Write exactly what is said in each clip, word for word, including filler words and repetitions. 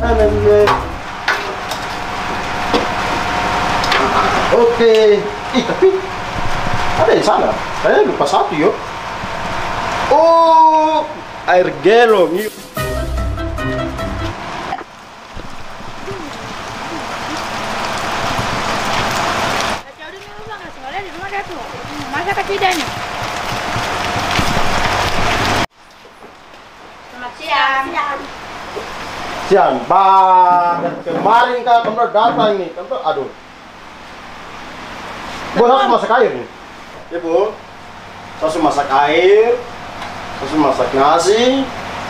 Aneh. Oke. Ih, tapi ada di sana. Saya lupa satu yuk. Oh, air galon. Masa ketidakannya? Selamat siang. Siang, Pak. Kemarin kak kamu datang nih, kamu aduh. Bu, harus masak air nih. Ya Bu, saya harus masak air, saya harus masak nasi.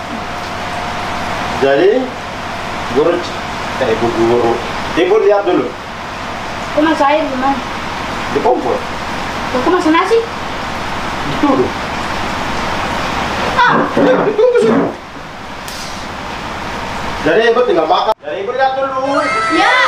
Jadi, guru, eh ibu guru, ibu lihat dulu. Kok masak air gimana? Di kompor. Kok masak nasi? Dituduh. Ah, Ya, ditunggu sih. Jadi ibu tinggal makan. Jadi ibu lihat dulu. ya.